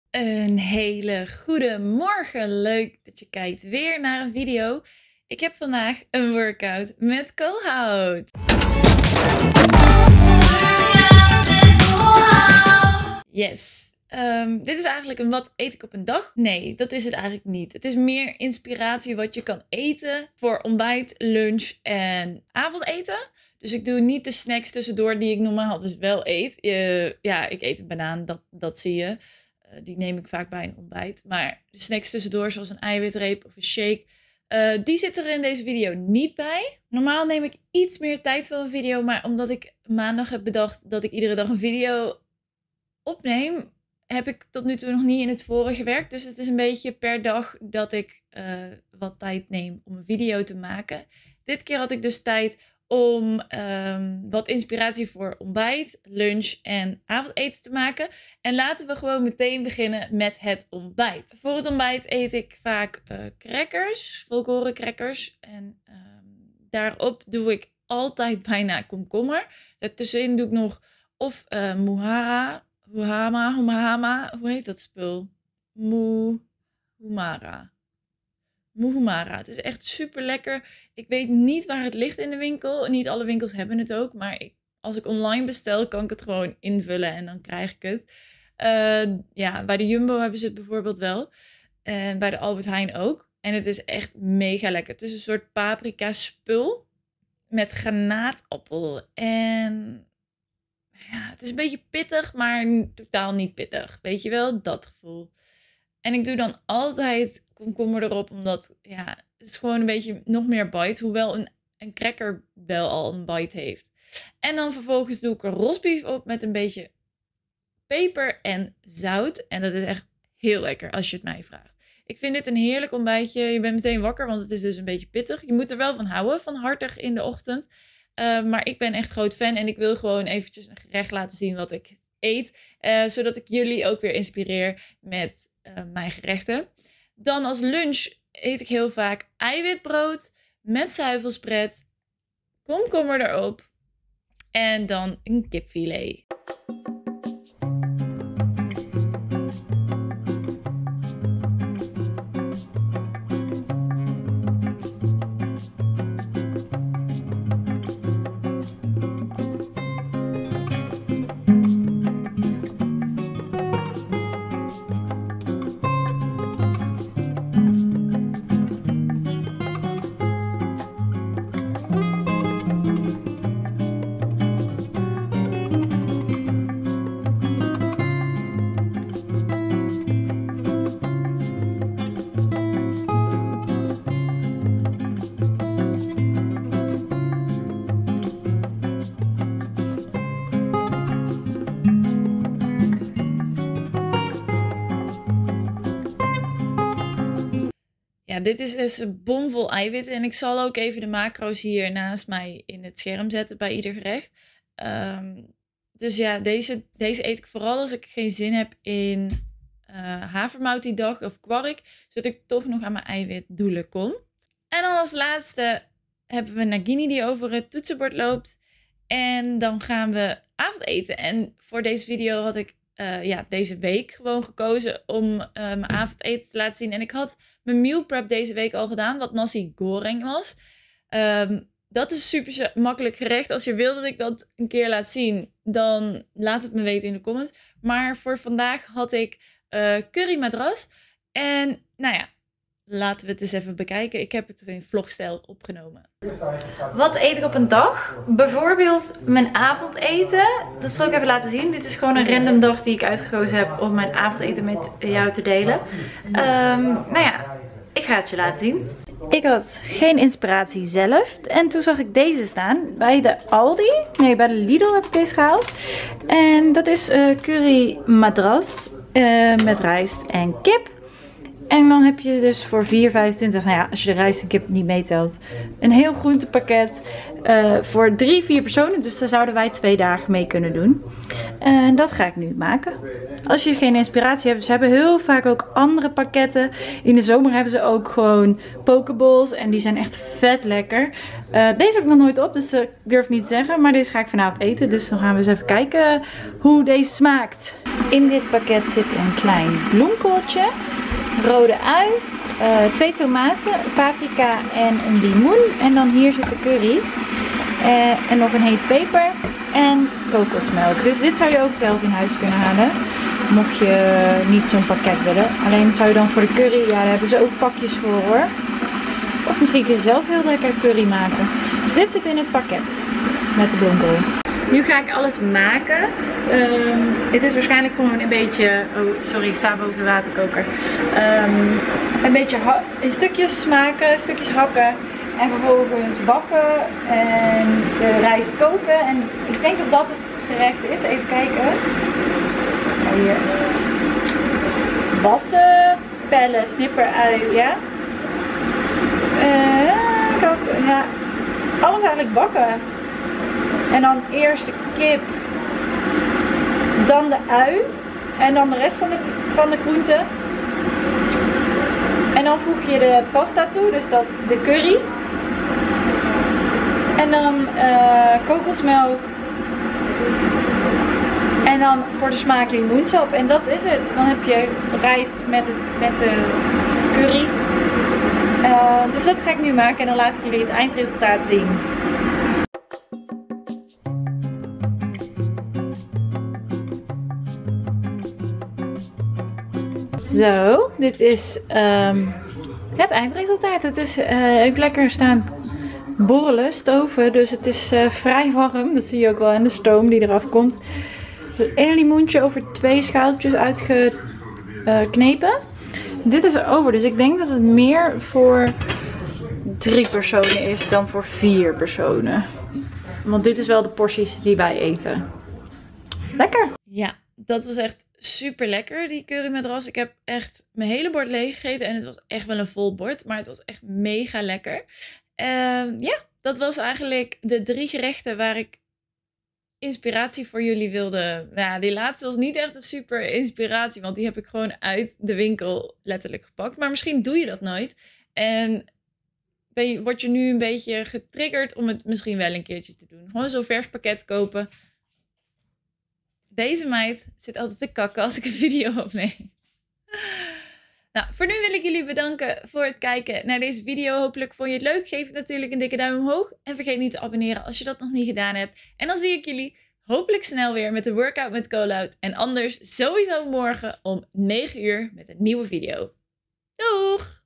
Een hele goede morgen. Leuk dat je kijkt weer naar een video. Ik heb vandaag een workout met koolhout. Yes. Dit is eigenlijk een wat eet ik op een dag? Nee, dat is het eigenlijk niet. Het is meer inspiratie wat je kan eten voor ontbijt, lunch en avondeten. Dus ik doe niet de snacks tussendoor die ik normaal dus wel eet. Ja, ik eet een banaan, dat zie je. Die neem ik vaak bij een ontbijt. Maar de snacks tussendoor, zoals een eiwitreep of een shake, die zitten er in deze video niet bij. Normaal neem ik iets meer tijd voor een video. Maar omdat ik maandag heb bedacht dat ik iedere dag een video opneem, heb ik tot nu toe nog niet in het forum gewerkt. Dus het is een beetje per dag dat ik wat tijd neem om een video te maken. Dit keer had ik dus tijd om wat inspiratie voor ontbijt, lunch en avondeten te maken. En laten we gewoon meteen beginnen met het ontbijt. Voor het ontbijt eet ik vaak crackers, volkoren crackers. En daarop doe ik altijd bijna komkommer. Daartussenin doe ik nog of muhama, hoe heet dat spul? Muhumara. Het is echt super lekker. Ik weet niet waar het ligt in de winkel. Niet alle winkels hebben het ook. Maar als ik online bestel, kan ik het gewoon invullen en dan krijg ik het. Ja, bij de Jumbo hebben ze het bijvoorbeeld wel. En bij de Albert Heijn ook. En het is echt mega lekker. Het is een soort paprika spul met granaatappel. En ja, het is een beetje pittig, maar totaal niet pittig. Weet je wel, dat gevoel. En ik doe dan altijd komkommer erop, omdat ja, het is gewoon een beetje nog meer bite. Hoewel een cracker wel al een bite heeft. En dan vervolgens doe ik er rosbief op met een beetje peper en zout. En dat is echt heel lekker als je het mij vraagt. Ik vind dit een heerlijk ontbijtje. Je bent meteen wakker, want het is dus een beetje pittig. Je moet er wel van houden, van hartig in de ochtend. Maar ik ben echt groot fan en ik wil gewoon eventjes een gerecht laten zien wat ik eet. Zodat ik jullie ook weer inspireer met mijn gerechten. Dan als lunch eet ik heel vaak eiwitbrood met zuivelspread, komkommer erop en dan een kipfilet. Ja, dit is dus een bomvol eiwitten. En ik zal ook even de macro's hier naast mij in het scherm zetten bij ieder gerecht. Dus ja, deze eet ik vooral als ik geen zin heb in havermout die dag of kwark. Zodat ik toch nog aan mijn eiwitdoelen kom. En dan als laatste hebben we nagini die over het toetsenbord loopt. En dan gaan we avondeten. En voor deze video had ik deze week gewoon gekozen om mijn avondeten te laten zien. En ik had mijn meal prep deze week al gedaan, wat nasi goreng was. Dat is een super makkelijk gerecht. Als je wil dat ik dat een keer laat zien, dan laat het me weten in de comments. Maar voor vandaag had ik curry madras. En nou ja, laten we het eens even bekijken. Ik heb het in vlogstijl opgenomen. Wat eet ik op een dag? Bijvoorbeeld mijn avondeten. Dat zal ik even laten zien. Dit is gewoon een random dag die ik uitgekozen heb om mijn avondeten met jou te delen. Nou ja, ik ga het je laten zien. Ik had geen inspiratie zelf. En toen zag ik deze staan bij de Aldi. Nee, bij de Lidl heb ik deze gehaald. En dat is curry madras met rijst en kip. En dan heb je dus voor 4,25, nou ja, als je de rijst en kip niet meetelt, een heel groentepakket voor 3-4 personen. Dus daar zouden wij 2 dagen mee kunnen doen. En dat ga ik nu maken. Als je geen inspiratie hebt, ze hebben heel vaak ook andere pakketten. In de zomer hebben ze ook gewoon pokeballs en die zijn echt vet lekker. Deze heb ik nog nooit op, dus ik durf niet te zeggen. Maar deze ga ik vanavond eten, dus dan gaan we eens even kijken hoe deze smaakt. In dit pakket zit een klein bloemkooltje, rode ui, 2 tomaten, paprika en een limoen. En dan hier zit de curry. En nog een hete peper en kokosmelk. Dus dit zou je ook zelf in huis kunnen halen. Mocht je niet zo'n pakket willen. Alleen zou je dan voor de curry, ja, daar hebben ze ook pakjes voor hoor. Of misschien kun je zelf heel lekker curry maken. Dus dit zit in het pakket met de bloemkool. Nu ga ik alles maken. Het is waarschijnlijk gewoon een beetje... Oh, sorry, ik sta boven de waterkoker. Een beetje in stukjes maken, stukjes hakken. En vervolgens bakken en de rijst koken. En ik denk dat dat het gerecht is. Even kijken. Oh, hier. Wassen, pellen, snipper, ui, ja. Ja. Alles eigenlijk bakken. En dan eerst de kip, dan de ui en dan de rest van de groenten. En dan voeg je de pasta toe, dus de curry. En dan kokosmelk. En dan voor de smaak limoensap. En dat is het. Dan heb je rijst met de curry. Dus dat ga ik nu maken en dan laat ik jullie het eindresultaat zien. Zo, dit is het eindresultaat. Het is even lekker staan borrelen, stoven. Dus het is vrij warm. Dat zie je ook wel aan de stoom die eraf komt. Dus 1 limoentje over 2 schaaltjes uitgeknepen. Dit is over, dus ik denk dat het meer voor 3 personen is dan voor 4 personen. Want dit is wel de porties die wij eten. Lekker! Ja, dat was echt super lekker, die curry met ras. Ik heb echt mijn hele bord leeg gegeten en het was echt wel een vol bord. Maar het was echt mega lekker. Ja, dat was eigenlijk de 3 gerechten waar ik inspiratie voor jullie wilde. Nou, die laatste was niet echt een super inspiratie, want die heb ik gewoon uit de winkel letterlijk gepakt. Maar misschien doe je dat nooit. En word je nu een beetje getriggerd om het misschien wel een keertje te doen. Gewoon zo'n vers pakket kopen. Deze meid zit altijd te kakken als ik een video opneem. Nou, voor nu wil ik jullie bedanken voor het kijken naar deze video. Hopelijk vond je het leuk. Geef het natuurlijk een dikke duim omhoog. En vergeet niet te abonneren als je dat nog niet gedaan hebt. En dan zie ik jullie hopelijk snel weer met de workout met Call-Out. En anders sowieso morgen om 9 uur met een nieuwe video. Doeg!